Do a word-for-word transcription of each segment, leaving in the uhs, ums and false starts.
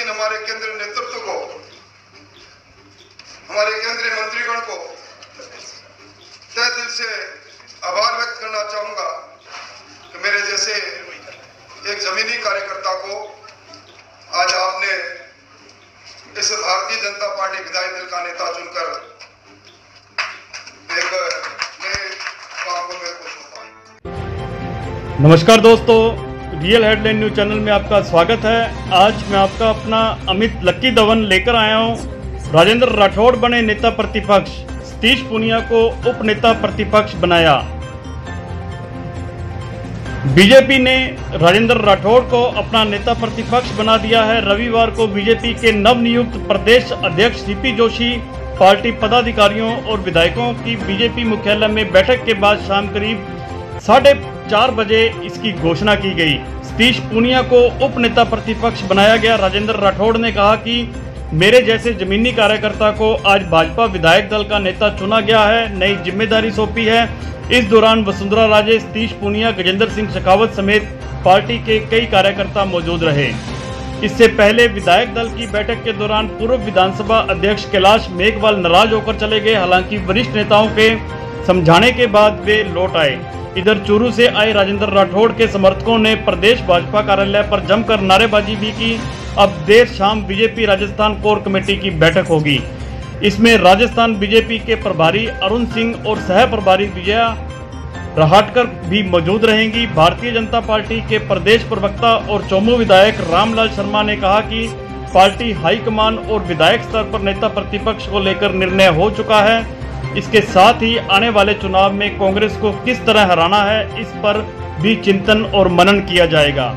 लेकिन हमारे केंद्रीय नेतृत्व को, हमारे केंद्रीय मंत्रीगण को तहे दिल से आभार व्यक्त करना चाहूंगा कि मेरे जैसे एक जमीनी कार्यकर्ता को आज आपने इस भारतीय जनता पार्टी विधायक दल का नेता चुनकर एक नए काम को मेरे को सौंपा। नमस्कार दोस्तों, रियल हेडलाइन न्यूज चैनल में आपका स्वागत है। आज मैं आपका अपना अमित लक्की दवन लेकर आया हूं। राजेंद्र राठौड़ बने नेता प्रतिपक्ष, सतीश पूनिया को उप नेता प्रतिपक्ष बनाया। बीजेपी ने राजेंद्र राठौड़ को अपना नेता प्रतिपक्ष बना दिया है। रविवार को बीजेपी के नवनियुक्त प्रदेश अध्यक्ष सीपी जोशी, पार्टी पदाधिकारियों और विधायकों की बीजेपी मुख्यालय में बैठक के बाद शाम करीब साढ़े चार बजे इसकी घोषणा की गई। सतीश पूनिया को उप नेता प्रतिपक्ष बनाया गया। राजेंद्र राठौड़ ने कहा कि मेरे जैसे जमीनी कार्यकर्ता को आज भाजपा विधायक दल का नेता चुना गया है, नई जिम्मेदारी सौंपी है। इस दौरान वसुंधरा राजे, सतीश पूनिया, गजेंद्र सिंह शेखावत समेत पार्टी के कई कार्यकर्ता मौजूद रहे। इससे पहले विधायक दल की बैठक के दौरान पूर्व विधानसभा अध्यक्ष कैलाश मेघवाल नाराज होकर चले गए। हालांकि वरिष्ठ नेताओं के समझाने के बाद वे लौट आए। इधर चूरू से आए राजेंद्र राठौड़ के समर्थकों ने प्रदेश भाजपा कार्यालय पर जमकर नारेबाजी भी की। अब देर शाम बीजेपी राजस्थान कोर कमेटी की बैठक होगी। इसमें राजस्थान बीजेपी के प्रभारी अरुण सिंह और सह प्रभारी विजया रहाटकर भी मौजूद रहेंगी। भारतीय जनता पार्टी के प्रदेश प्रवक्ता और चौमू विधायक रामलाल शर्मा ने कहा कि पार्टी हाईकमान और विधायक स्तर पर नेता प्रतिपक्ष को लेकर निर्णय हो चुका है। इसके साथ ही आने वाले चुनाव में कांग्रेस को किस तरह हराना है, इस पर भी चिंतन और मनन किया जाएगा।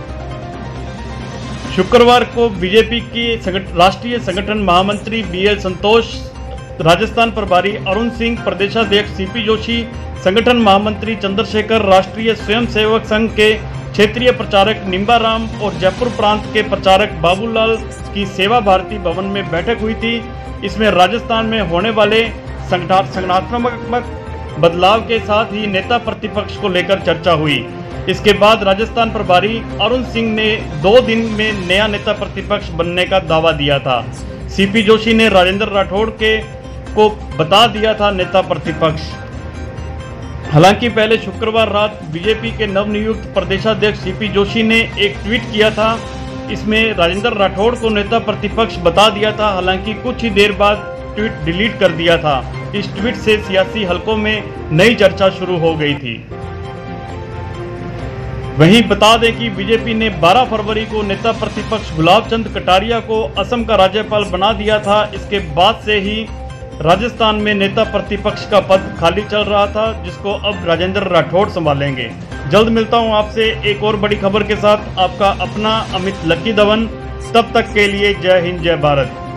शुक्रवार को बीजेपी की राष्ट्रीय संगठन महामंत्री बी एल संतोष, राजस्थान प्रभारी अरुण सिंह, प्रदेशाध्यक्ष सीपी जोशी, संगठन महामंत्री चंद्रशेखर, राष्ट्रीय स्वयंसेवक संघ के क्षेत्रीय प्रचारक निम्बाराम और जयपुर प्रांत के प्रचारक बाबूलाल की सेवा भारती भवन में बैठक हुई थी। इसमें राजस्थान में होने वाले संगठनात्मक बदलाव के साथ ही नेता प्रतिपक्ष को लेकर चर्चा हुई। इसके बाद राजस्थान प्रभारी अरुण सिंह ने दो दिन में नया नेता प्रतिपक्ष बनने का दावा दिया था। सीपी जोशी ने राजेंद्र राठौड़ के को बता दिया था नेता प्रतिपक्ष। हालांकि पहले शुक्रवार रात बीजेपी के नवनियुक्त प्रदेशाध्यक्ष सीपी जोशी ने एक ट्वीट किया था। इसमें राजेंद्र राठौड़ को नेता प्रतिपक्ष बता दिया था। हालांकि कुछ ही देर बाद ट्वीट डिलीट कर दिया था। इस ट्वीट से सियासी हलकों में नई चर्चा शुरू हो गई थी। वहीं बता दें कि बीजेपी ने बारह फरवरी को नेता प्रतिपक्ष गुलाब चंद कटारिया को असम का राज्यपाल बना दिया था। इसके बाद से ही राजस्थान में नेता प्रतिपक्ष का पद खाली चल रहा था, जिसको अब राजेंद्र राठौड़ संभालेंगे। जल्द मिलता हूं आपसे एक और बड़ी खबर के साथ। आपका अपना अमित लक्की दवन। तब तक के लिए जय हिंद, जय भारत।